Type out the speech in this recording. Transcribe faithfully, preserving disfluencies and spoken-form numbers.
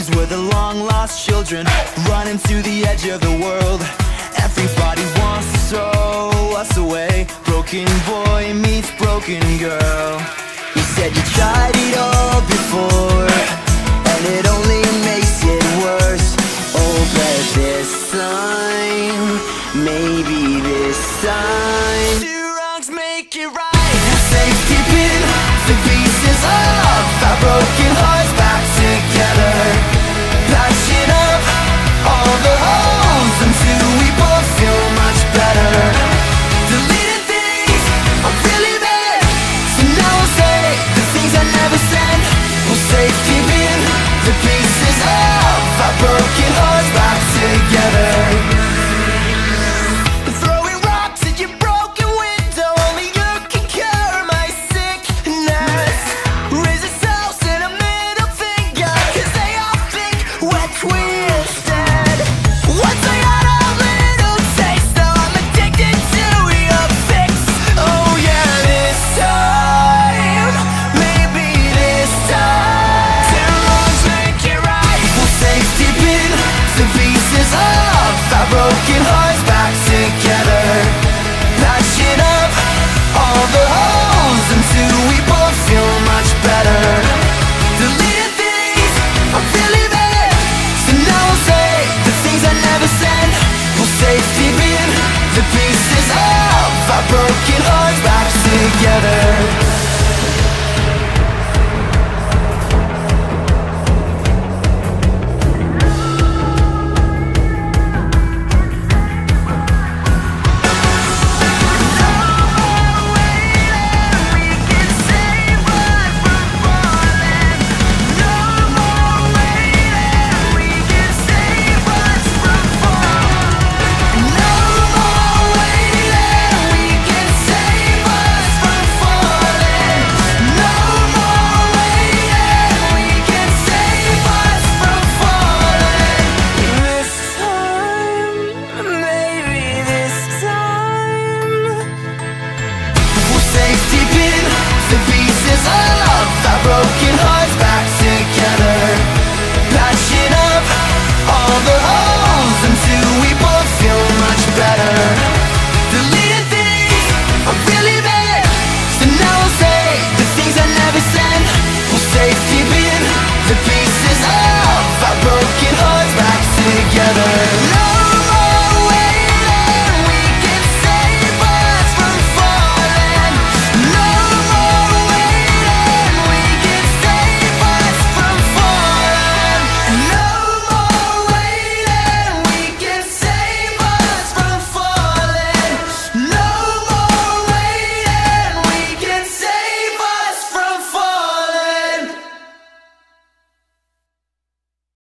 These were the long-lost children running to the edge of the world. Everybody wants to throw us away. Broken boy meets broken girl. You said you tried it all before, and it only makes it worse. Oh, but this time, maybe this time, two wrongs make it right. Safe keeping the pieces of our broken hearts back together. Patching up all the holes until we both feel much better. Deleting things I really meant, so now I'll say the things I never said. We'll safe keeping the pieces of our broken hearts back together. Throwing rocks at your broken window, only you can cure my sickness. Raise a toast and a middle finger, 'cause they all think we're queens.